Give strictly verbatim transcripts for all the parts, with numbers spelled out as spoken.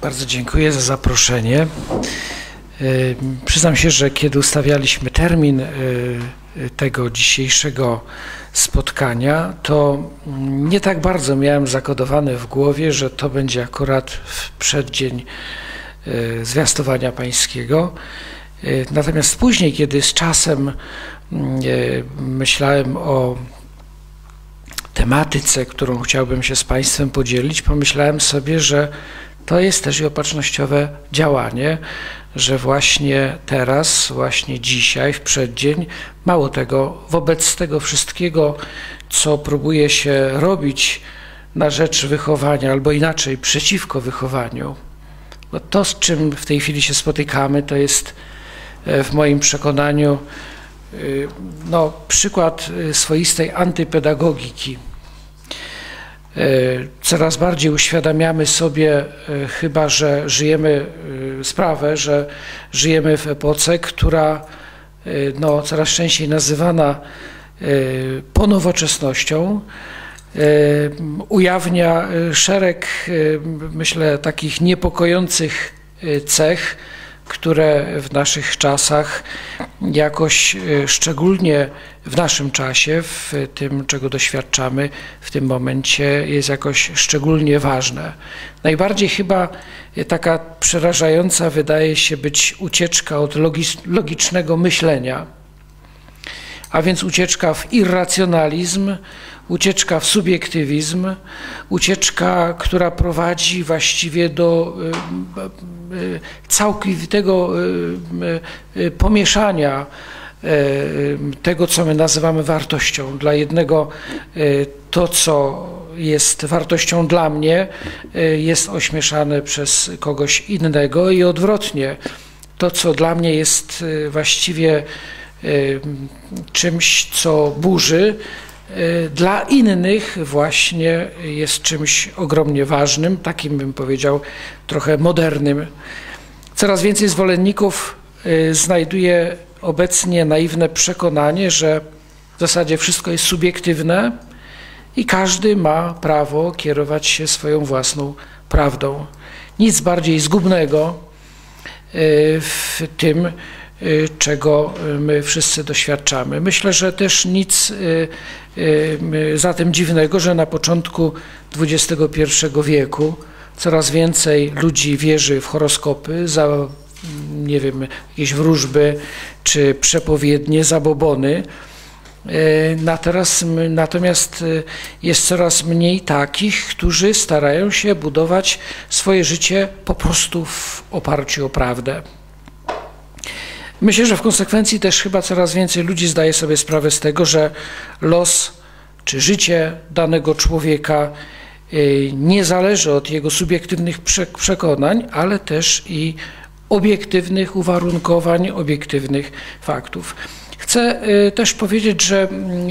Bardzo dziękuję za zaproszenie. Przyznam się, że kiedy ustawialiśmy termin tego dzisiejszego spotkania, to nie tak bardzo miałem zakodowane w głowie, że to będzie akurat w przeddzień Zwiastowania Pańskiego. Natomiast później, kiedy z czasem myślałem o tematyce, którą chciałbym się z Państwem podzielić, pomyślałem sobie, że to jest też i opatrznościowe działanie, że właśnie teraz, właśnie dzisiaj, w przeddzień, mało tego, wobec tego wszystkiego, co próbuje się robić na rzecz wychowania, albo inaczej, przeciwko wychowaniu, bo to, z czym w tej chwili się spotykamy, to jest w moim przekonaniu no, przykład swoistej antypedagogiki. Coraz bardziej uświadamiamy sobie chyba, że żyjemy sprawę, że żyjemy w epoce, która no, coraz częściej nazywana ponowoczesnością, ujawnia szereg, myślę, takich niepokojących cech, które w naszych czasach jakoś, szczególnie w naszym czasie, w tym, czego doświadczamy w tym momencie, jest jakoś szczególnie ważne. Najbardziej chyba taka przerażająca wydaje się być ucieczka od logicznego myślenia, a więc ucieczka w irracjonalizm, ucieczka w subiektywizm, ucieczka, która prowadzi właściwie do całkowitego pomieszania tego, co my nazywamy wartością. Dla jednego to, co jest wartością dla mnie, jest ośmieszane przez kogoś innego i odwrotnie. To, co dla mnie jest właściwie czymś, co burzy, dla innych właśnie jest czymś ogromnie ważnym, takim bym powiedział trochę modernym. Coraz więcej zwolenników znajduje obecnie naiwne przekonanie, że w zasadzie wszystko jest subiektywne i każdy ma prawo kierować się swoją własną prawdą. Nic bardziej zgubnego w tym, czego my wszyscy doświadczamy. Myślę, że też nic zatem dziwnego, że na początku dwudziestego pierwszego wieku coraz więcej ludzi wierzy w horoskopy, za, nie wiem, jakieś wróżby czy przepowiednie, zabobony. Natomiast jest coraz mniej takich, którzy starają się budować swoje życie po prostu w oparciu o prawdę. Myślę, że w konsekwencji też chyba coraz więcej ludzi zdaje sobie sprawę z tego, że los czy życie danego człowieka nie zależy od jego subiektywnych przekonań, ale też i obiektywnych uwarunkowań, obiektywnych faktów. Chcę też powiedzieć, że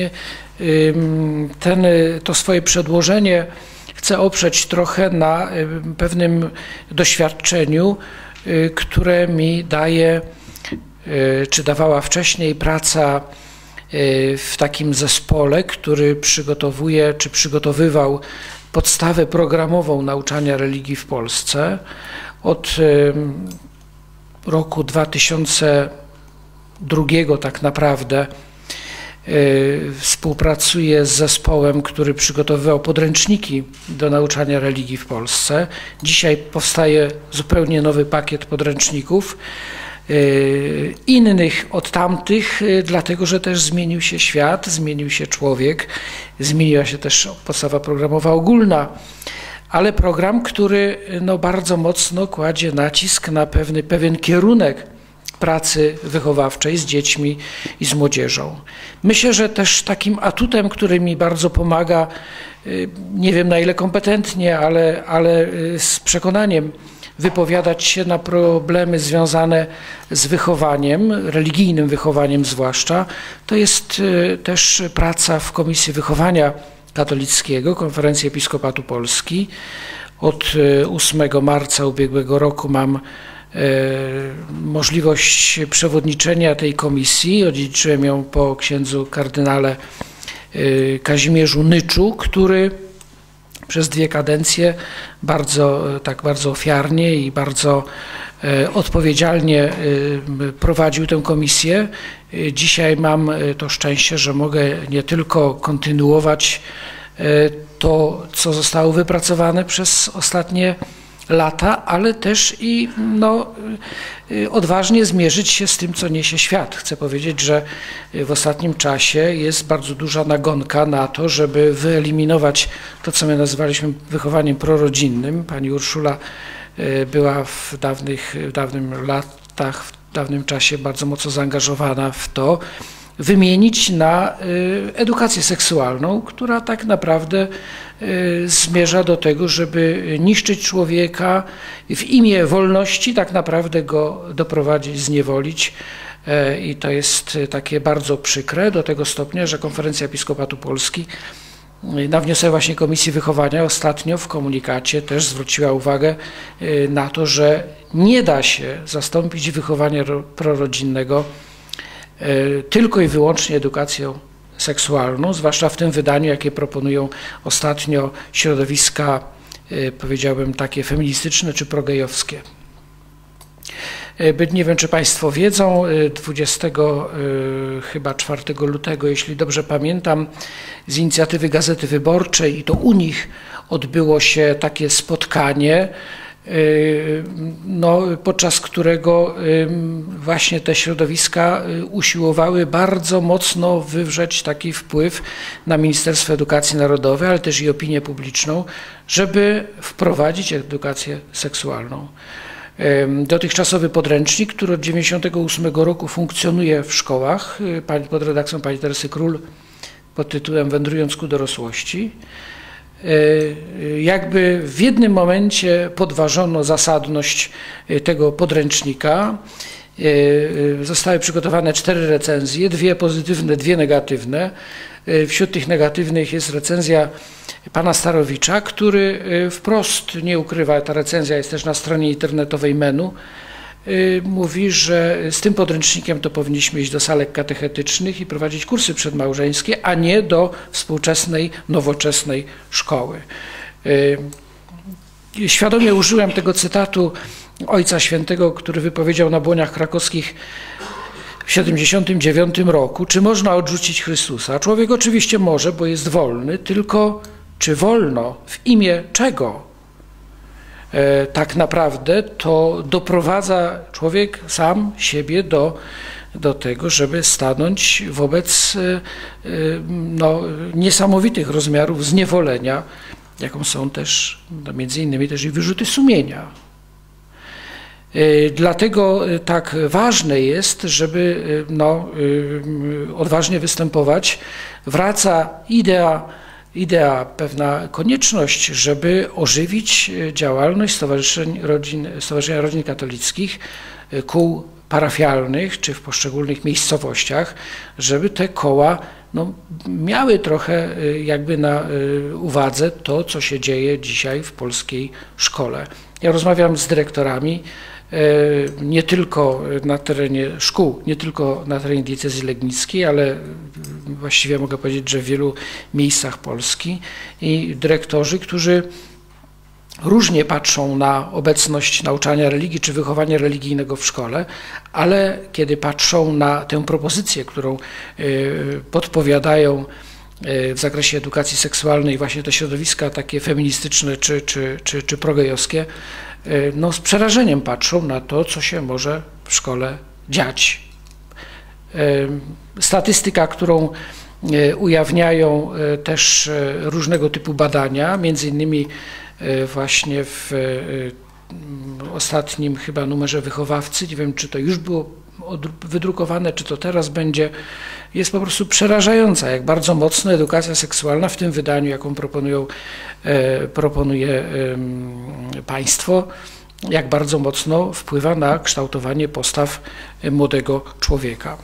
ten, to swoje przedłożenie chcę oprzeć trochę na pewnym doświadczeniu, które mi daje, czy dawała wcześniej praca w takim zespole, który przygotowuje, czy przygotowywał podstawę programową nauczania religii w Polsce. Od roku dwa tysiące drugiego tak naprawdę współpracuję z zespołem, który przygotowywał podręczniki do nauczania religii w Polsce. Dzisiaj powstaje zupełnie nowy pakiet podręczników, innych od tamtych, dlatego że też zmienił się świat, zmienił się człowiek, zmieniła się też podstawa programowa ogólna, ale program, który no, bardzo mocno kładzie nacisk na pewny, pewien kierunek pracy wychowawczej z dziećmi i z młodzieżą. Myślę, że też takim atutem, który mi bardzo pomaga, nie wiem na ile kompetentnie, ale, ale z przekonaniem wypowiadać się na problemy związane z wychowaniem, religijnym wychowaniem zwłaszcza, to jest też praca w Komisji Wychowania Katolickiego, Konferencji Episkopatu Polski. Od ósmego marca ubiegłego roku mam możliwość przewodniczenia tej komisji. Odziedziczyłem ją po księdzu kardynale Kazimierzu Nyczu, który przez dwie kadencje bardzo, tak bardzo ofiarnie i bardzo odpowiedzialnie prowadził tę komisję. Dzisiaj mam to szczęście, że mogę nie tylko kontynuować to, co zostało wypracowane przez ostatnie lata, ale też i no, odważnie zmierzyć się z tym, co niesie świat. Chcę powiedzieć, że w ostatnim czasie jest bardzo duża nagonka na to, żeby wyeliminować to, co my nazywaliśmy wychowaniem prorodzinnym. Pani Urszula była w dawnych, w dawnych latach, w dawnym czasie bardzo mocno zaangażowana w to, wymienić na edukację seksualną, która tak naprawdę zmierza do tego, żeby niszczyć człowieka w imię wolności, tak naprawdę go doprowadzić, zniewolić. I to jest takie bardzo przykre do tego stopnia, że Konferencja Episkopatu Polski na wniosek właśnie Komisji Wychowania ostatnio w komunikacie też zwróciła uwagę na to, że nie da się zastąpić wychowania prorodzinnego tylko i wyłącznie edukacją seksualną, zwłaszcza w tym wydaniu, jakie proponują ostatnio środowiska, powiedziałbym, takie feministyczne czy progejowskie. Nie wiem, czy Państwo wiedzą, dwudziestego czwartego lutego, jeśli dobrze pamiętam, z inicjatywy Gazety Wyborczej, i to u nich odbyło się takie spotkanie, no, podczas którego właśnie te środowiska usiłowały bardzo mocno wywrzeć taki wpływ na Ministerstwo Edukacji Narodowej, ale też i opinię publiczną, żeby wprowadzić edukację seksualną. Dotychczasowy podręcznik, który od dziewięćdziesiątego ósmego roku funkcjonuje w szkołach pod redakcją pani Teresy Król pod tytułem Wędrując ku dorosłości, jakby w jednym momencie podważono zasadność tego podręcznika. Zostały przygotowane cztery recenzje, dwie pozytywne, dwie negatywne. Wśród tych negatywnych jest recenzja pana Starowicza, który wprost nie ukrywa, ta recenzja jest też na stronie internetowej Menu, mówi, że z tym podręcznikiem to powinniśmy iść do salek katechetycznych i prowadzić kursy przedmałżeńskie, a nie do współczesnej, nowoczesnej szkoły. Świadomie użyłem tego cytatu Ojca Świętego, który wypowiedział na Błoniach Krakowskich w tysiąc dziewięćset siedemdziesiątym dziewiątym roku: czy można odrzucić Chrystusa? Człowiek oczywiście może, bo jest wolny, tylko czy wolno w imię czego? E, tak naprawdę to doprowadza człowiek sam siebie do, do tego, żeby stanąć wobec e, no, niesamowitych rozmiarów zniewolenia, jaką są też no, między innymi też i wyrzuty sumienia. Dlatego tak ważne jest, żeby no, odważnie występować. Wraca idea, idea, pewna konieczność, żeby ożywić działalność Stowarzyszeń Rodzin, Stowarzyszenia Rodzin Katolickich, kół parafialnych czy w poszczególnych miejscowościach, żeby te koła no, miały trochę jakby na uwadze to, co się dzieje dzisiaj w polskiej szkole. Ja rozmawiam z dyrektorami nie tylko na terenie szkół, nie tylko na terenie diecezji legnickiej, ale właściwie mogę powiedzieć, że w wielu miejscach Polski, i dyrektorzy, którzy różnie patrzą na obecność nauczania religii czy wychowania religijnego w szkole, ale kiedy patrzą na tę propozycję, którą podpowiadają w zakresie edukacji seksualnej właśnie te środowiska takie feministyczne czy, czy, czy, czy progejowskie, no z przerażeniem patrzą na to, co się może w szkole dziać. Statystyka, którą ujawniają też różnego typu badania, między innymi właśnie w ostatnim chyba numerze Wychowawcy, nie wiem, czy to już było wydrukowane, czy to teraz będzie, jest po prostu przerażająca, jak bardzo mocno edukacja seksualna w tym wydaniu, jaką proponują, e, proponuje e, państwo, jak bardzo mocno wpływa na kształtowanie postaw młodego człowieka.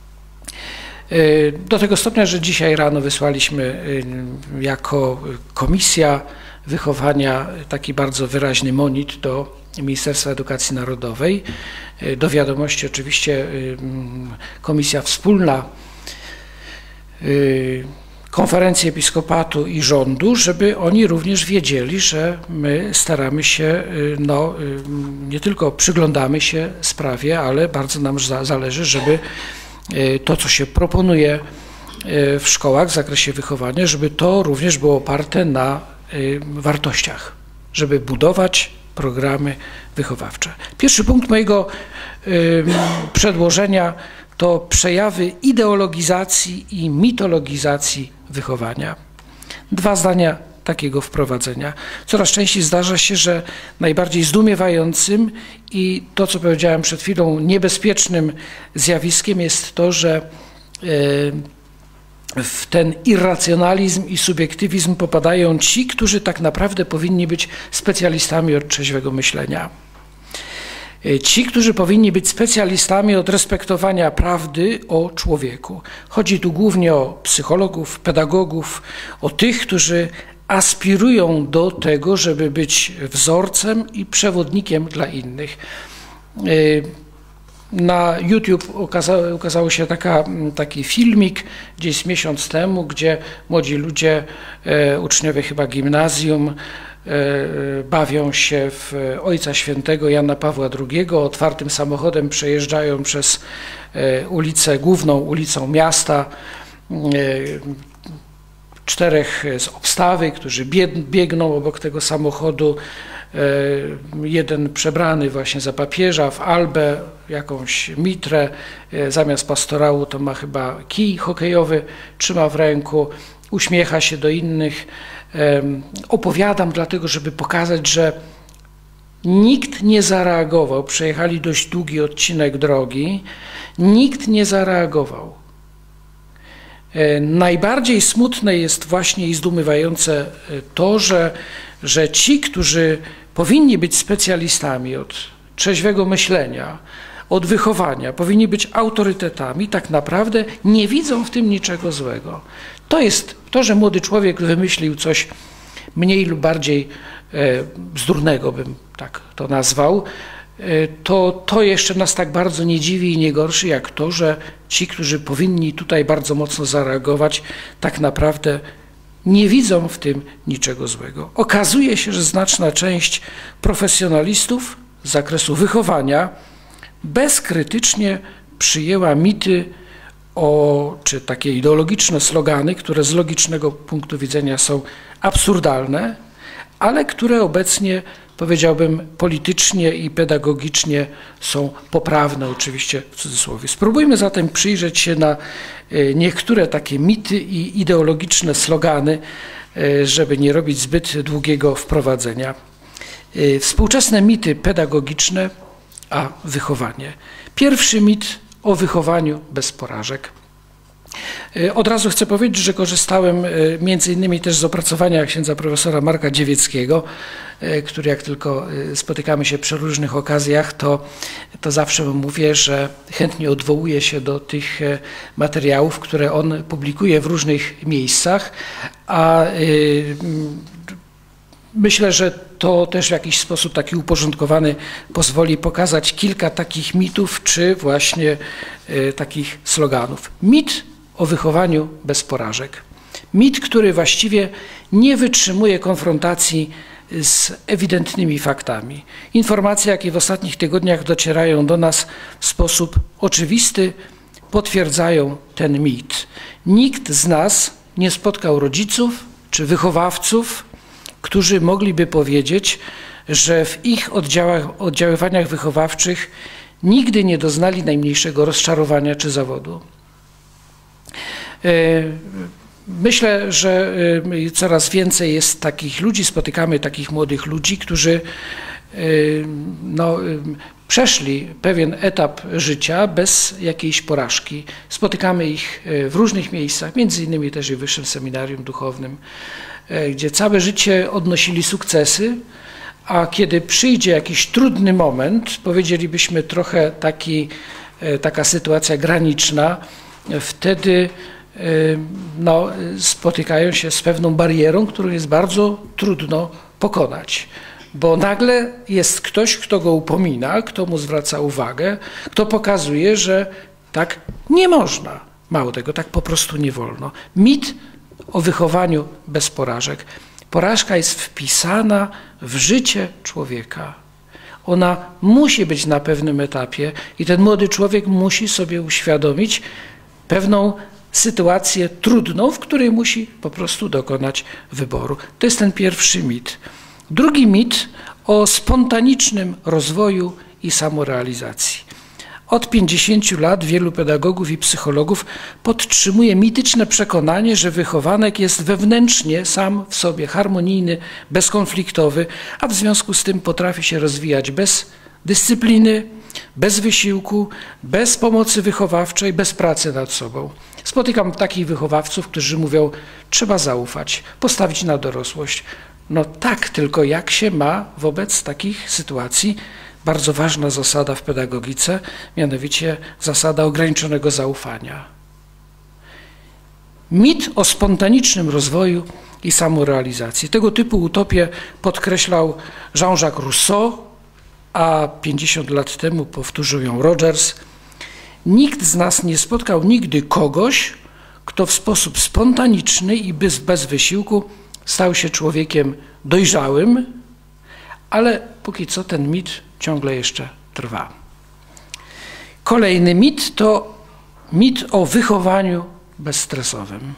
E, do tego stopnia, że dzisiaj rano wysłaliśmy e, jako Komisja Wychowania taki bardzo wyraźny monit do Ministerstwa Edukacji Narodowej. Do wiadomości oczywiście Komisja Wspólna konferencji episkopatu i rządu, żeby oni również wiedzieli, że my staramy się, no, nie tylko przyglądamy się sprawie, ale bardzo nam zależy, żeby to, co się proponuje w szkołach w zakresie wychowania, żeby to również było oparte na wartościach, żeby budować programy wychowawcze. Pierwszy punkt mojego przedłożenia to przejawy ideologizacji i mitologizacji wychowania. Dwa zdania takiego wprowadzenia. Coraz częściej zdarza się, że najbardziej zdumiewającym i to, co powiedziałem przed chwilą, niebezpiecznym zjawiskiem jest to, że w ten irracjonalizm i subiektywizm popadają ci, którzy tak naprawdę powinni być specjalistami od trzeźwego myślenia. Ci, którzy powinni być specjalistami od respektowania prawdy o człowieku. Chodzi tu głównie o psychologów, pedagogów, o tych, którzy aspirują do tego, żeby być wzorcem i przewodnikiem dla innych. Na YouTube ukazało, ukazało się taka, taki filmik gdzieś miesiąc temu, gdzie młodzi ludzie, e, uczniowie chyba gimnazjum, e, bawią się w Ojca Świętego Jana Pawła drugiego, otwartym samochodem przejeżdżają przez e, ulicę, główną ulicą miasta, e, czterech z obstawy, którzy biegną obok tego samochodu, jeden przebrany właśnie za papieża w albę, jakąś mitrę, zamiast pastorału to ma chyba kij hokejowy, trzyma w ręku, uśmiecha się do innych. Opowiadam dlatego, żeby pokazać, że nikt nie zareagował, przejechali dość długi odcinek drogi, nikt nie zareagował. Najbardziej smutne jest właśnie i zdumiewające to, że, że ci, którzy powinni być specjalistami od trzeźwego myślenia, od wychowania, powinni być autorytetami, tak naprawdę nie widzą w tym niczego złego. To jest to, że młody człowiek wymyślił coś mniej lub bardziej e, bzdurnego, bym tak to nazwał, to, to jeszcze nas tak bardzo nie dziwi i nie gorszy, jak to, że ci, którzy powinni tutaj bardzo mocno zareagować, tak naprawdę nie widzą w tym niczego złego. Okazuje się, że znaczna część profesjonalistów z zakresu wychowania bezkrytycznie przyjęła mity o, czy takie ideologiczne slogany, które z logicznego punktu widzenia są absurdalne, ale które obecnie, powiedziałbym, politycznie i pedagogicznie są poprawne, oczywiście w cudzysłowie. Spróbujmy zatem przyjrzeć się na niektóre takie mity i ideologiczne slogany, żeby nie robić zbyt długiego wprowadzenia. Współczesne mity pedagogiczne, a wychowanie. Pierwszy mit o wychowaniu bez porażek. Od razu chcę powiedzieć, że korzystałem między innymi też z opracowania księdza profesora Marka Dziewieckiego, który jak tylko spotykamy się przy różnych okazjach, to, to zawsze mówię, że chętnie odwołuję się do tych materiałów, które on publikuje w różnych miejscach, a myślę, że to też w jakiś sposób taki uporządkowany pozwoli pokazać kilka takich mitów, czy właśnie takich sloganów. Mit o wychowaniu bez porażek. Mit, który właściwie nie wytrzymuje konfrontacji z ewidentnymi faktami. Informacje, jakie w ostatnich tygodniach docierają do nas w sposób oczywisty, potwierdzają ten mit. Nikt z nas nie spotkał rodziców czy wychowawców, którzy mogliby powiedzieć, że w ich oddziałach, oddziaływaniach wychowawczych nigdy nie doznali najmniejszego rozczarowania czy zawodu. Myślę, że coraz więcej jest takich ludzi, spotykamy takich młodych ludzi, którzy no, przeszli pewien etap życia bez jakiejś porażki. Spotykamy ich w różnych miejscach, między innymi też i w Wyższym Seminarium Duchownym, gdzie całe życie odnosili sukcesy, a kiedy przyjdzie jakiś trudny moment, powiedzielibyśmy trochę taki, taka sytuacja graniczna, wtedy no, spotykają się z pewną barierą, którą jest bardzo trudno pokonać. Bo nagle jest ktoś, kto go upomina, kto mu zwraca uwagę, kto pokazuje, że tak nie można. Mało tego, tak po prostu nie wolno. Mit o wychowaniu bez porażek. Porażka jest wpisana w życie człowieka. Ona musi być na pewnym etapie i ten młody człowiek musi sobie uświadomić pewną sytuację trudną, w której musi po prostu dokonać wyboru. To jest ten pierwszy mit. Drugi mit o spontanicznym rozwoju i samorealizacji. Od pięćdziesięciu lat wielu pedagogów i psychologów podtrzymuje mityczne przekonanie, że wychowanek jest wewnętrznie sam w sobie harmonijny, bezkonfliktowy, a w związku z tym potrafi się rozwijać bez dyscypliny, bez wysiłku, bez pomocy wychowawczej, bez pracy nad sobą. Spotykam takich wychowawców, którzy mówią, trzeba zaufać, postawić na dorosłość. No tak, tylko jak się ma wobec takich sytuacji? Bardzo ważna zasada w pedagogice, mianowicie zasada ograniczonego zaufania. Mit o spontanicznym rozwoju i samorealizacji. Tego typu utopię podkreślał Jean-Jacques Rousseau, a pięćdziesiąt lat temu powtórzył ją Rogers. Nikt z nas nie spotkał nigdy kogoś, kto w sposób spontaniczny i bez, bez wysiłku stał się człowiekiem dojrzałym, ale póki co ten mit ciągle jeszcze trwa. Kolejny mit to mit o wychowaniu bezstresowym.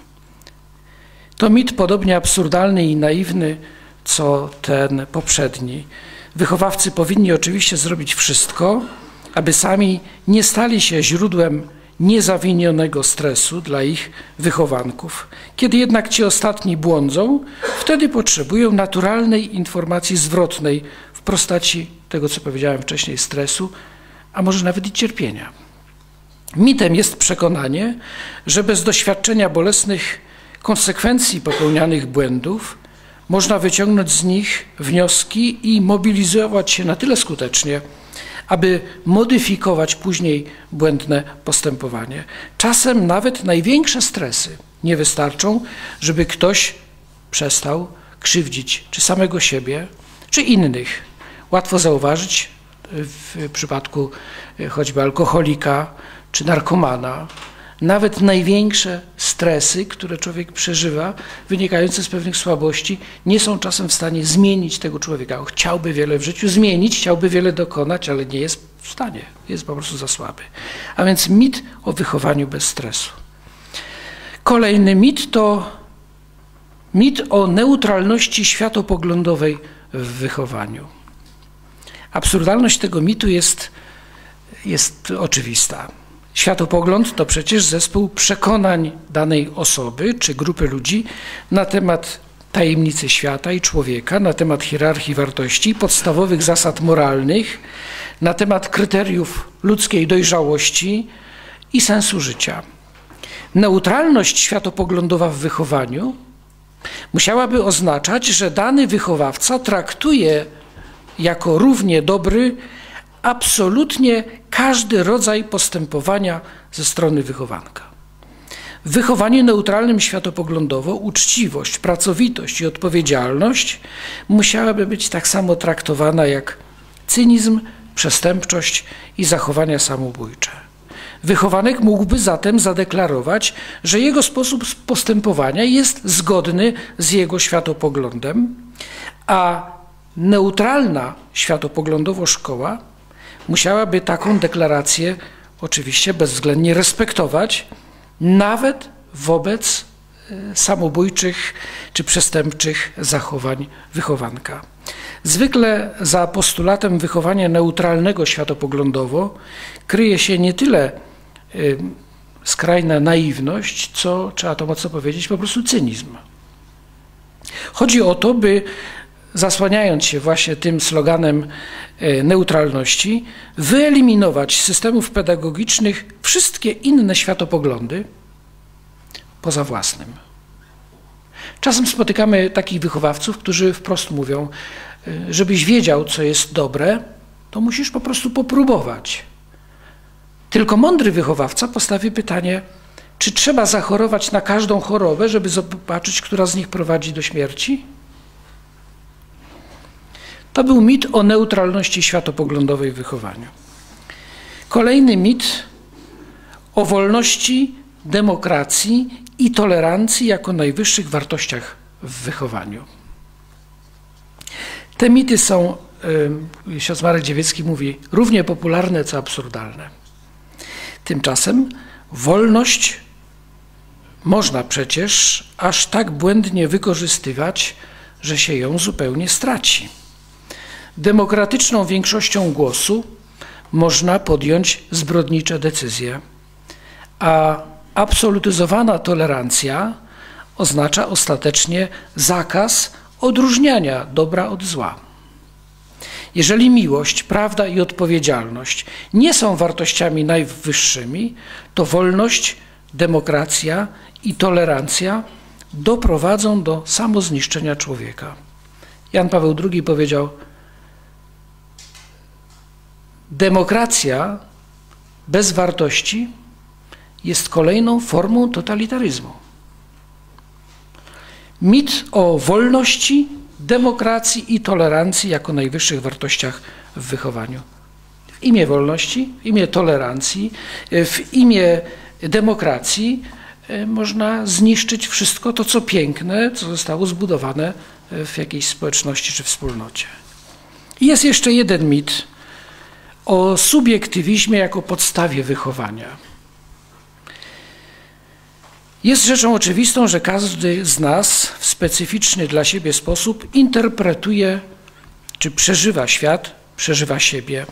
To mit podobnie absurdalny i naiwny, co ten poprzedni. Wychowawcy powinni oczywiście zrobić wszystko, aby sami nie stali się źródłem niezawinionego stresu dla ich wychowanków. Kiedy jednak ci ostatni błądzą, wtedy potrzebują naturalnej informacji zwrotnej w postaci tego, co powiedziałem wcześniej, stresu, a może nawet i cierpienia. Mitem jest przekonanie, że bez doświadczenia bolesnych konsekwencji popełnianych błędów można wyciągnąć z nich wnioski i mobilizować się na tyle skutecznie, aby modyfikować później błędne postępowanie. Czasem nawet największe stresy nie wystarczą, żeby ktoś przestał krzywdzić czy samego siebie, czy innych. Łatwo zauważyć w przypadku choćby alkoholika czy narkomana, nawet największe stresy, które człowiek przeżywa, wynikające z pewnych słabości, nie są czasem w stanie zmienić tego człowieka. On chciałby wiele w życiu zmienić, chciałby wiele dokonać, ale nie jest w stanie, jest po prostu za słaby. A więc mit o wychowaniu bez stresu. Kolejny mit to mit o neutralności światopoglądowej w wychowaniu. Absurdalność tego mitu jest, jest oczywista. Światopogląd to przecież zespół przekonań danej osoby czy grupy ludzi na temat tajemnicy świata i człowieka, na temat hierarchii wartości, podstawowych zasad moralnych, na temat kryteriów ludzkiej dojrzałości i sensu życia. Neutralność światopoglądowa w wychowaniu musiałaby oznaczać, że dany wychowawca traktuje jako równie dobry absolutnie każdy rodzaj postępowania ze strony wychowanka. W wychowaniu neutralnym światopoglądowo uczciwość, pracowitość i odpowiedzialność musiałaby być tak samo traktowana jak cynizm, przestępczość i zachowania samobójcze. Wychowanek mógłby zatem zadeklarować, że jego sposób postępowania jest zgodny z jego światopoglądem, a neutralna światopoglądowo szkoła musiałaby taką deklarację oczywiście bezwzględnie respektować, nawet wobec samobójczych czy przestępczych zachowań wychowanka. Zwykle za postulatem wychowania neutralnego światopoglądowo kryje się nie tyle y, skrajna naiwność, co, trzeba to mocno powiedzieć, po prostu cynizm. Chodzi o to, by zasłaniając się właśnie tym sloganem neutralności, wyeliminować z systemów pedagogicznych wszystkie inne światopoglądy poza własnym. Czasem spotykamy takich wychowawców, którzy wprost mówią, żebyś wiedział, co jest dobre, to musisz po prostu popróbować. Tylko mądry wychowawca postawi pytanie, czy trzeba zachorować na każdą chorobę, żeby zobaczyć, która z nich prowadzi do śmierci? To był mit o neutralności światopoglądowej w wychowaniu. Kolejny mit o wolności, demokracji i tolerancji jako najwyższych wartościach w wychowaniu. Te mity są, ksiądz Marek Dziewiecki mówi, równie popularne, co absurdalne. Tymczasem wolność można przecież aż tak błędnie wykorzystywać, że się ją zupełnie straci. Demokratyczną większością głosu można podjąć zbrodnicze decyzje, a absolutyzowana tolerancja oznacza ostatecznie zakaz odróżniania dobra od zła. Jeżeli miłość, prawda i odpowiedzialność nie są wartościami najwyższymi, to wolność, demokracja i tolerancja doprowadzą do samozniszczenia człowieka. Jan Paweł drugi powiedział: demokracja bez wartości jest kolejną formą totalitaryzmu. Mit o wolności, demokracji i tolerancji jako najwyższych wartościach w wychowaniu. W imię wolności, w imię tolerancji, w imię demokracji można zniszczyć wszystko to, co piękne, co zostało zbudowane w jakiejś społeczności czy wspólnocie. I jest jeszcze jeden mit o subiektywizmie jako podstawie wychowania. Jest rzeczą oczywistą, że każdy z nas w specyficzny dla siebie sposób interpretuje czy przeżywa świat, przeżywa siebie.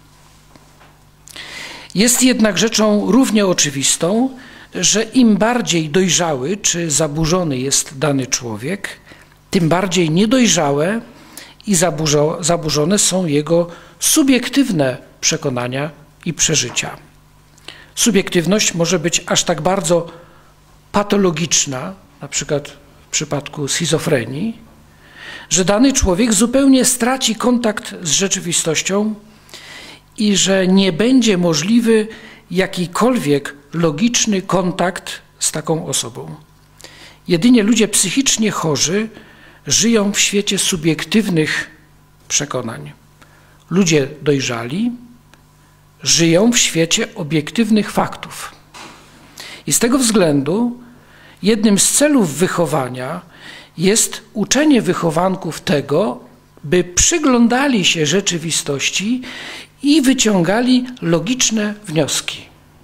Jest jednak rzeczą równie oczywistą, że im bardziej dojrzały czy zaburzony jest dany człowiek, tym bardziej niedojrzałe i zaburzone są jego subiektywne przekonania i przeżycia. Subiektywność może być aż tak bardzo patologiczna, na przykład w przypadku schizofrenii, że dany człowiek zupełnie straci kontakt z rzeczywistością i że nie będzie możliwy jakikolwiek logiczny kontakt z taką osobą. Jedynie ludzie psychicznie chorzy żyją w świecie subiektywnych przekonań. Ludzie dojrzali żyją w świecie obiektywnych faktów. I z tego względu jednym z celów wychowania jest uczenie wychowanków tego, by przyglądali się rzeczywistości i wyciągali logiczne wnioski.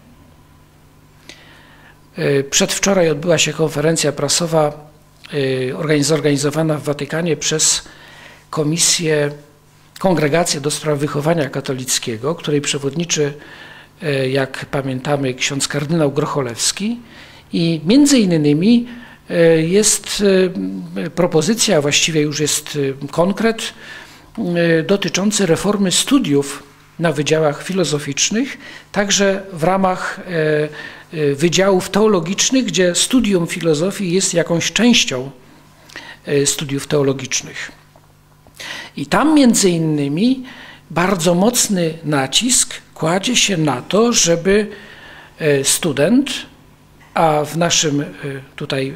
Przedwczoraj odbyła się konferencja prasowa zorganizowana w Watykanie przez Komisję, Kongregację do Spraw Wychowania Katolickiego, której przewodniczy, jak pamiętamy, ksiądz kardynał Grocholewski, i między innymi jest propozycja, właściwie już jest konkret, dotyczący reformy studiów na wydziałach filozoficznych, także w ramach wydziałów teologicznych, gdzie studium filozofii jest jakąś częścią studiów teologicznych. I tam między innymi bardzo mocny nacisk kładzie się na to, żeby student, a w naszym tutaj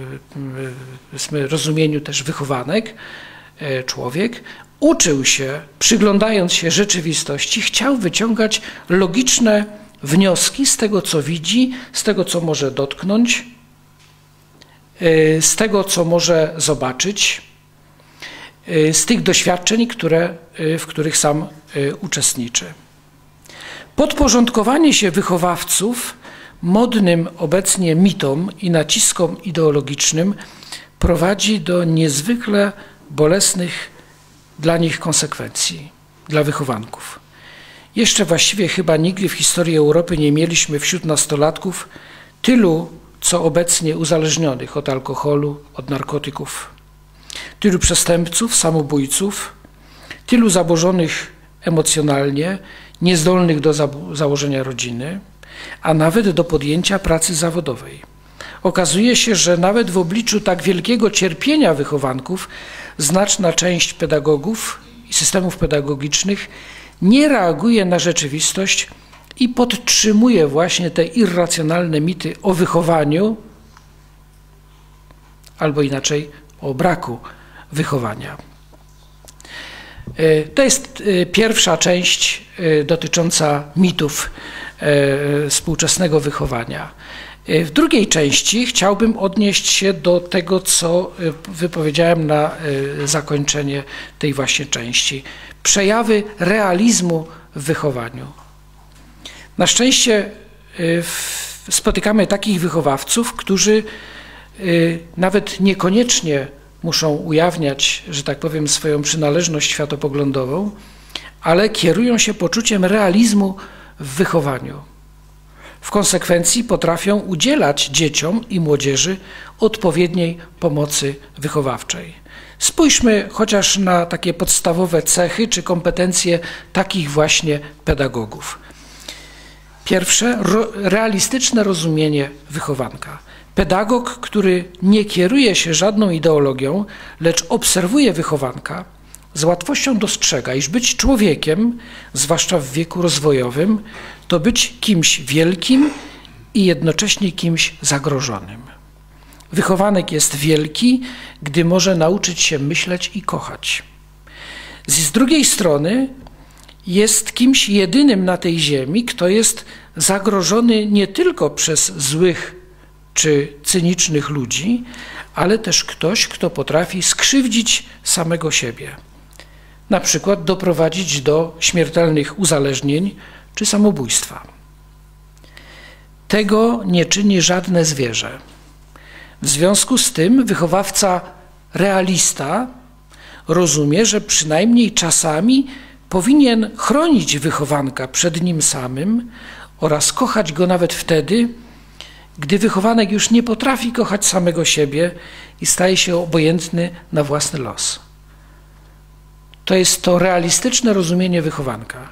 w rozumieniu też wychowanek, człowiek, uczył się, przyglądając się rzeczywistości, chciał wyciągać logiczne wnioski z tego, co widzi, z tego, co może dotknąć, z tego, co może zobaczyć, z tych doświadczeń, które, w których sam uczestniczy. Podporządkowanie się wychowawców modnym obecnie mitom i naciskom ideologicznym prowadzi do niezwykle bolesnych dla nich konsekwencji, dla wychowanków. Jeszcze właściwie chyba nigdy w historii Europy nie mieliśmy wśród nastolatków tylu, co obecnie uzależnionych od alkoholu, od narkotyków, tylu przestępców, samobójców, tylu zaburzonych emocjonalnie, niezdolnych do założenia rodziny, a nawet do podjęcia pracy zawodowej. Okazuje się, że nawet w obliczu tak wielkiego cierpienia wychowanków znaczna część pedagogów i systemów pedagogicznych nie reaguje na rzeczywistość i podtrzymuje właśnie te irracjonalne mity o wychowaniu, albo inaczej o braku wychowania. To jest pierwsza część dotycząca mitów współczesnego wychowania. W drugiej części chciałbym odnieść się do tego, co wypowiedziałem na zakończenie tej właśnie części. Przejawy realizmu w wychowaniu. Na szczęście spotykamy takich wychowawców, którzy nawet niekoniecznie muszą ujawniać, że tak powiem, swoją przynależność światopoglądową, ale kierują się poczuciem realizmu w wychowaniu. W konsekwencji potrafią udzielać dzieciom i młodzieży odpowiedniej pomocy wychowawczej. Spójrzmy chociaż na takie podstawowe cechy czy kompetencje takich właśnie pedagogów. Pierwsze, realistyczne rozumienie wychowanka. Pedagog, który nie kieruje się żadną ideologią, lecz obserwuje wychowanka, z łatwością dostrzega, iż być człowiekiem, zwłaszcza w wieku rozwojowym, to być kimś wielkim i jednocześnie kimś zagrożonym. Wychowanek jest wielki, gdy może nauczyć się myśleć i kochać. Z drugiej strony jest kimś jedynym na tej ziemi, kto jest zagrożony nie tylko przez złych czy cynicznych ludzi, ale też ktoś, kto potrafi skrzywdzić samego siebie. Na przykład doprowadzić do śmiertelnych uzależnień czy samobójstwa. Tego nie czyni żadne zwierzę. W związku z tym wychowawca realista rozumie, że przynajmniej czasami powinien chronić wychowanka przed nim samym oraz kochać go nawet wtedy, gdy wychowanek już nie potrafi kochać samego siebie i staje się obojętny na własny los. To jest to realistyczne rozumienie wychowanka.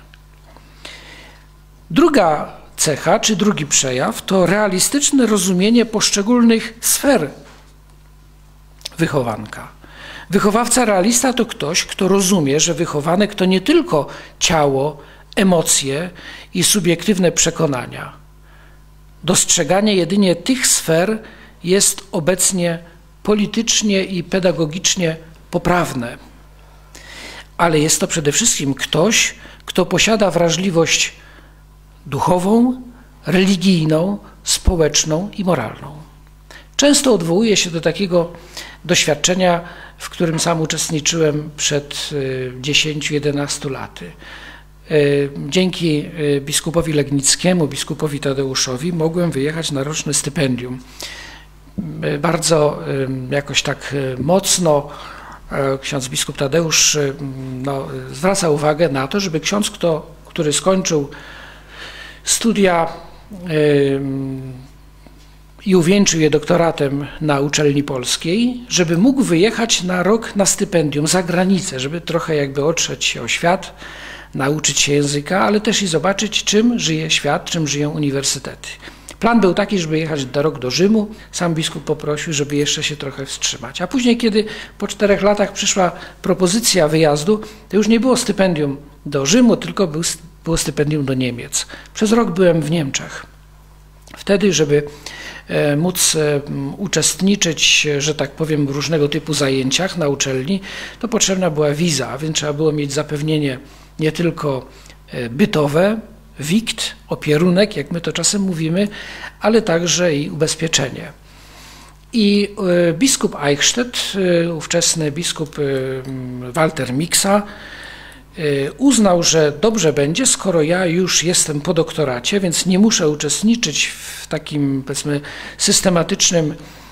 Druga cecha, czy drugi przejaw, to realistyczne rozumienie poszczególnych sfer wychowanka. Wychowawca realista to ktoś, kto rozumie, że wychowanek to nie tylko ciało, emocje i subiektywne przekonania. Dostrzeganie jedynie tych sfer jest obecnie politycznie i pedagogicznie poprawne. Ale jest to przede wszystkim ktoś, kto posiada wrażliwość duchową, religijną, społeczną i moralną. Często odwołuję się do takiego doświadczenia, w którym sam uczestniczyłem przed dziesięciu jedenastu laty. Dzięki biskupowi Legnickiemu, biskupowi Tadeuszowi mogłem wyjechać na roczne stypendium. Bardzo jakoś tak mocno ksiądz biskup Tadeusz no, zwraca uwagę na to, żeby ksiądz, kto, który skończył studia i uwieńczył je doktoratem na uczelni polskiej, żeby mógł wyjechać na rok na stypendium za granicę, żeby trochę jakby otrzeć się o świat, nauczyć się języka, ale też i zobaczyć, czym żyje świat, czym żyją uniwersytety. Plan był taki, żeby jechać na rok do Rzymu. Sam biskup poprosił, żeby jeszcze się trochę wstrzymać. A później, kiedy po czterech latach przyszła propozycja wyjazdu, to już nie było stypendium do Rzymu, tylko był, było stypendium do Niemiec. Przez rok byłem w Niemczech. Wtedy, żeby móc uczestniczyć, że tak powiem, w różnego typu zajęciach na uczelni, to potrzebna była wiza, więc trzeba było mieć zapewnienie nie tylko bytowe, wikt, opierunek, jak my to czasem mówimy, ale także i ubezpieczenie. I biskup Eichstätt, ówczesny biskup Walter Miksa, uznał, że dobrze będzie, skoro ja już jestem po doktoracie, więc nie muszę uczestniczyć w takim, powiedzmy, systematycznym,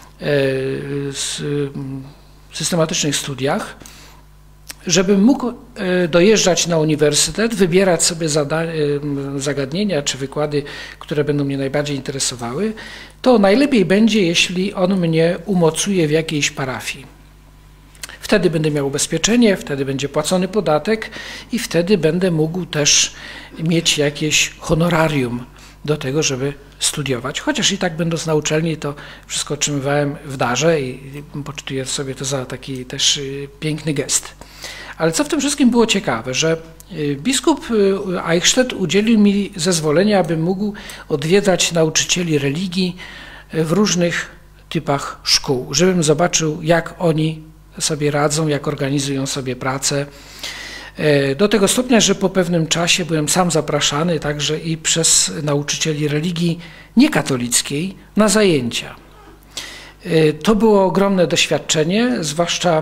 systematycznych studiach, żebym mógł dojeżdżać na uniwersytet, wybierać sobie zagadnienia czy wykłady, które będą mnie najbardziej interesowały, to najlepiej będzie, jeśli on mnie umocuje w jakiejś parafii. Wtedy będę miał ubezpieczenie, wtedy będzie płacony podatek i wtedy będę mógł też mieć jakieś honorarium do tego, żeby studiować. Chociaż i tak będąc na uczelni, to wszystko otrzymywałem w darze i poczytuję sobie to za taki też piękny gest. Ale co w tym wszystkim było ciekawe, że biskup Eichstätt udzielił mi zezwolenia, abym mógł odwiedzać nauczycieli religii w różnych typach szkół, żebym zobaczył, jak oni sobie radzą, jak organizują sobie pracę. Do tego stopnia, że po pewnym czasie byłem sam zapraszany także i przez nauczycieli religii niekatolickiej na zajęcia. To było ogromne doświadczenie, zwłaszcza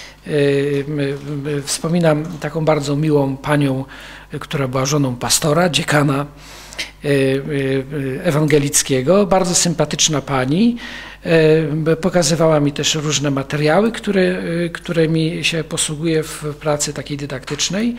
wspominam taką bardzo miłą panią, która była żoną pastora, dziekana ewangelickiego, bardzo sympatyczna pani. Pokazywała mi też różne materiały, które, którymi się posługuję w pracy takiej dydaktycznej.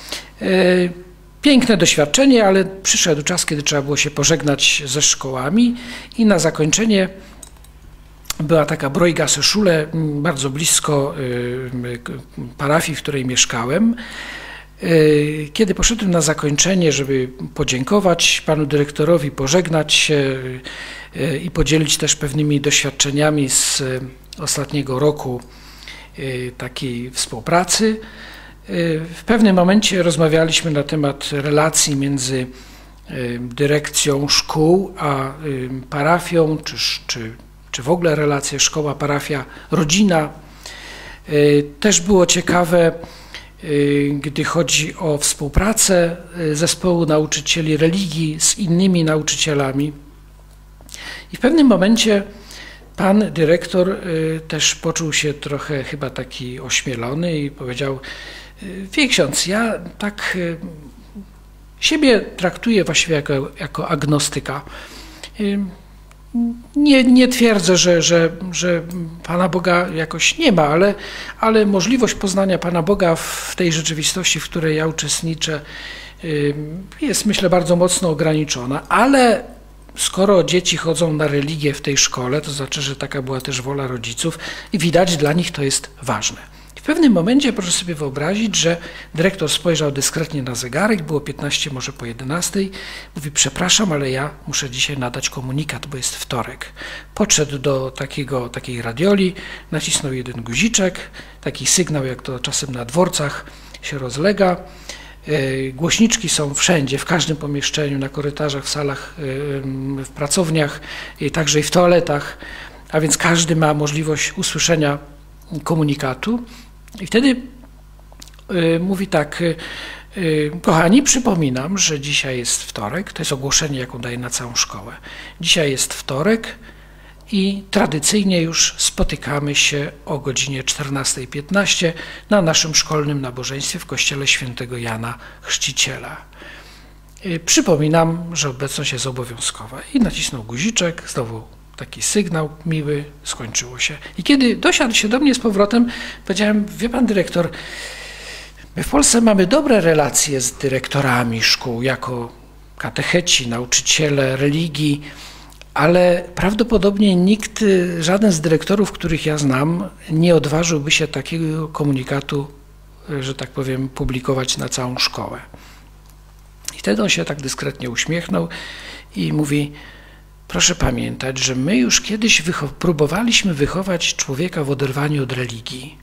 Piękne doświadczenie, ale przyszedł czas, kiedy trzeba było się pożegnać ze szkołami i na zakończenie była taka Bräugasse Schule, bardzo blisko parafii, w której mieszkałem. Kiedy poszedłem na zakończenie, żeby podziękować panu dyrektorowi, pożegnać się i podzielić też pewnymi doświadczeniami z ostatniego roku takiej współpracy, w pewnym momencie rozmawialiśmy na temat relacji między dyrekcją szkół a parafią, czy, czy, czy w ogóle relacje szkoła, parafia, rodzina. Też było ciekawe, gdy chodzi o współpracę zespołu nauczycieli religii z innymi nauczycielami. I w pewnym momencie pan dyrektor też poczuł się trochę chyba taki ośmielony i powiedział: wie ksiądz, ja tak siebie traktuję właściwie jako, jako agnostyka. Nie, nie twierdzę, że, że, że Pana Boga jakoś nie ma, ale, ale możliwość poznania Pana Boga w tej rzeczywistości, w której ja uczestniczę, jest, myślę, bardzo mocno ograniczona. Ale skoro dzieci chodzą na religię w tej szkole, to znaczy, że taka była też wola rodziców i widać, dla nich to jest ważne. W pewnym momencie proszę sobie wyobrazić, że dyrektor spojrzał dyskretnie na zegarek, było piętnaście może po jedenastej, mówi: przepraszam, ale ja muszę dzisiaj nadać komunikat, bo jest wtorek. Podszedł do takiego, takiej radioli, nacisnął jeden guziczek, taki sygnał, jak to czasem na dworcach się rozlega. Głośniczki są wszędzie, w każdym pomieszczeniu, na korytarzach, w salach, w pracowniach, także i w toaletach, a więc każdy ma możliwość usłyszenia komunikatu. I wtedy y, mówi tak: y, y, kochani, przypominam, że dzisiaj jest wtorek, to jest ogłoszenie, jaką daję na całą szkołę. Dzisiaj jest wtorek i tradycyjnie już spotykamy się o godzinie czternastej piętnaście na naszym szkolnym nabożeństwie w kościele świętego Jana Chrzciciela. Y, przypominam, że obecność jest obowiązkowa. I nacisnął guziczek, znowu taki sygnał miły, skończyło się. I kiedy dosiadł się do mnie z powrotem, powiedziałem: wie pan dyrektor, my w Polsce mamy dobre relacje z dyrektorami szkół, jako katecheci, nauczyciele religii, ale prawdopodobnie nikt, żaden z dyrektorów, których ja znam, nie odważyłby się takiego komunikatu, że tak powiem, publikować na całą szkołę. I wtedy on się tak dyskretnie uśmiechnął i mówi: proszę pamiętać, że my już kiedyś wycho- próbowaliśmy wychować człowieka w oderwaniu od religii.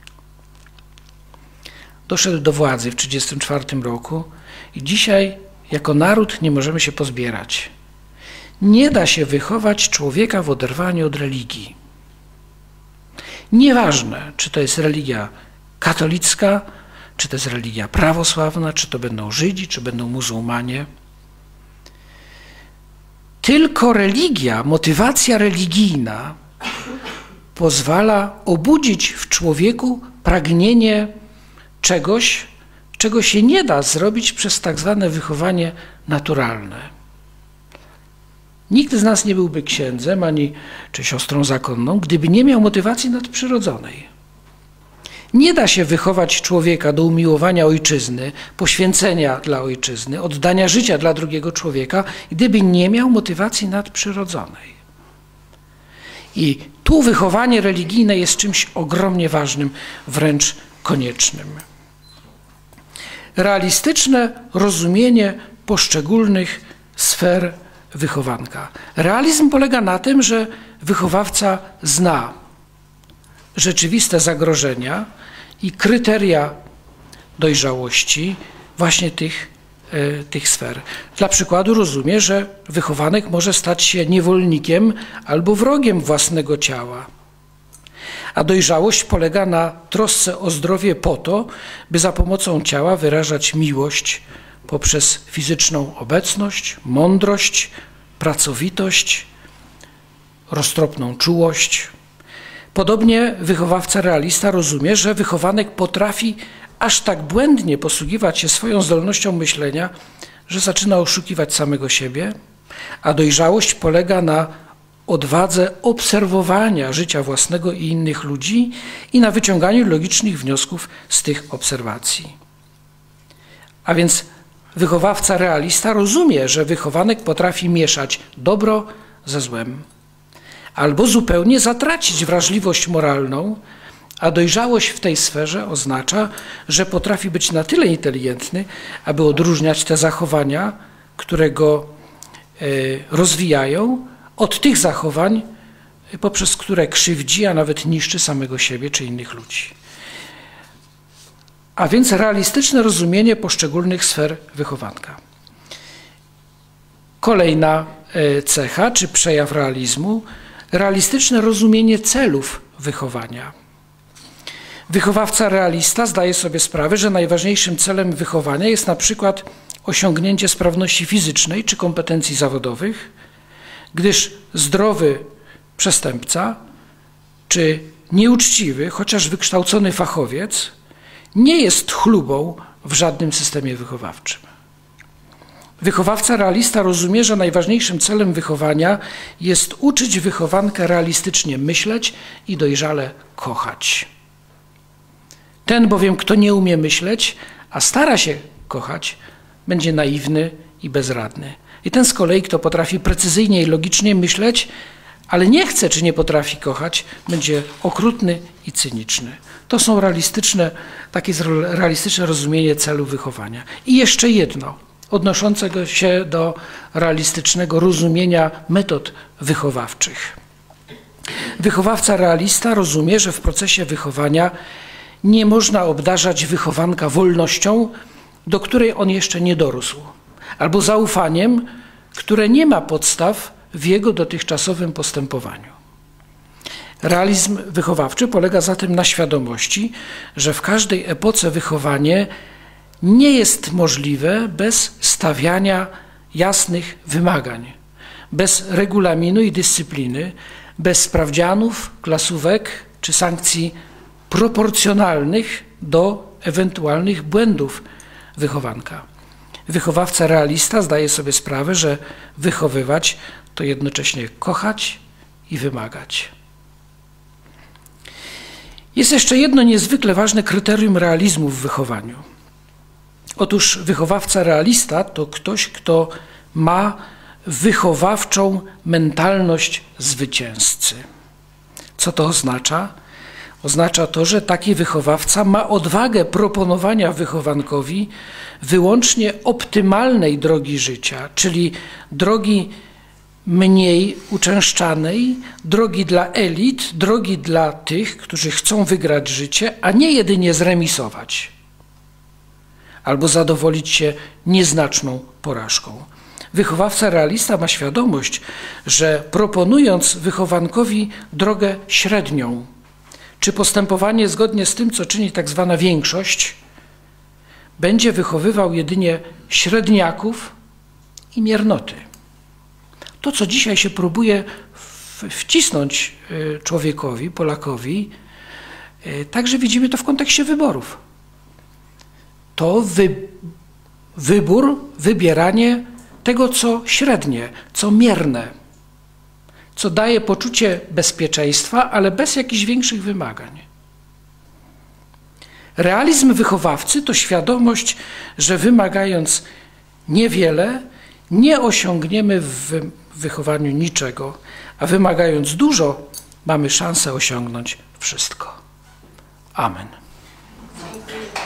Doszedł do władzy w tysiąc dziewięćset trzydziestym czwartym roku i dzisiaj jako naród nie możemy się pozbierać. Nie da się wychować człowieka w oderwaniu od religii. Nieważne, czy to jest religia katolicka, czy to jest religia prawosławna, czy to będą Żydzi, czy będą muzułmanie. Tylko religia, motywacja religijna pozwala obudzić w człowieku pragnienie czegoś, czego się nie da zrobić przez tak zwane wychowanie naturalne. Nikt z nas nie byłby księdzem ani czy siostrą zakonną, gdyby nie miał motywacji nadprzyrodzonej. Nie da się wychować człowieka do umiłowania ojczyzny, poświęcenia dla ojczyzny, oddania życia dla drugiego człowieka, gdyby nie miał motywacji nadprzyrodzonej. I tu wychowanie religijne jest czymś ogromnie ważnym, wręcz koniecznym. Realistyczne rozumienie poszczególnych sfer wychowanka. Realizm polega na tym, że wychowawca zna rzeczywiste zagrożenia i kryteria dojrzałości właśnie tych, y, tych sfer. Dla przykładu rozumie, że wychowanek może stać się niewolnikiem albo wrogiem własnego ciała. A dojrzałość polega na trosce o zdrowie po to, by za pomocą ciała wyrażać miłość poprzez fizyczną obecność, mądrość, pracowitość, roztropną czułość. Podobnie wychowawca realista rozumie, że wychowanek potrafi aż tak błędnie posługiwać się swoją zdolnością myślenia, że zaczyna oszukiwać samego siebie, a dojrzałość polega na odwadze obserwowania życia własnego i innych ludzi i na wyciąganiu logicznych wniosków z tych obserwacji. A więc wychowawca realista rozumie, że wychowanek potrafi mieszać dobro ze złem, albo zupełnie zatracić wrażliwość moralną, a dojrzałość w tej sferze oznacza, że potrafi być na tyle inteligentny, aby odróżniać te zachowania, które go rozwijają, od tych zachowań, poprzez które krzywdzi, a nawet niszczy samego siebie czy innych ludzi. A więc realistyczne rozumienie poszczególnych sfer wychowanka. Kolejna cecha czy przejaw realizmu, realistyczne rozumienie celów wychowania. Wychowawca realista zdaje sobie sprawę, że najważniejszym celem wychowania jest na przykład osiągnięcie sprawności fizycznej czy kompetencji zawodowych, gdyż zdrowy przestępca czy nieuczciwy, chociaż wykształcony fachowiec nie jest chlubą w żadnym systemie wychowawczym. Wychowawca realista rozumie, że najważniejszym celem wychowania jest uczyć wychowankę realistycznie myśleć i dojrzale kochać. Ten bowiem, kto nie umie myśleć, a stara się kochać, będzie naiwny i bezradny. I ten z kolei, kto potrafi precyzyjnie i logicznie myśleć, ale nie chce czy nie potrafi kochać, będzie okrutny i cyniczny. To są realistyczne, takie realistyczne rozumienie celu wychowania. I jeszcze jedno, odnoszącego się do realistycznego rozumienia metod wychowawczych. Wychowawca realista rozumie, że w procesie wychowania nie można obdarzać wychowanka wolnością, do której on jeszcze nie dorósł, albo zaufaniem, które nie ma podstaw w jego dotychczasowym postępowaniu. Realizm wychowawczy polega zatem na świadomości, że w każdej epoce wychowanie nie jest możliwe bez stawiania jasnych wymagań, bez regulaminu i dyscypliny, bez sprawdzianów, klasówek czy sankcji proporcjonalnych do ewentualnych błędów wychowanka. Wychowawca realista zdaje sobie sprawę, że wychowywać to jednocześnie kochać i wymagać. Jest jeszcze jedno niezwykle ważne kryterium realizmu w wychowaniu. Otóż wychowawca realista to ktoś, kto ma wychowawczą mentalność zwycięzcy. Co to oznacza? Oznacza to, że taki wychowawca ma odwagę proponowania wychowankowi wyłącznie optymalnej drogi życia, czyli drogi mniej uczęszczanej, drogi dla elit, drogi dla tych, którzy chcą wygrać życie, a nie jedynie zremisować albo zadowolić się nieznaczną porażką. Wychowawca realista ma świadomość, że proponując wychowankowi drogę średnią, czy postępowanie zgodnie z tym, co czyni tak zwana większość, będzie wychowywał jedynie średniaków i miernoty. To, co dzisiaj się próbuje wcisnąć człowiekowi, Polakowi, także widzimy to w kontekście wyborów. To wy, wybór, wybieranie tego, co średnie, co mierne, co daje poczucie bezpieczeństwa, ale bez jakichś większych wymagań. Realizm wychowawcy to świadomość, że wymagając niewiele, nie osiągniemy w wychowaniu niczego, a wymagając dużo, mamy szansę osiągnąć wszystko. Amen.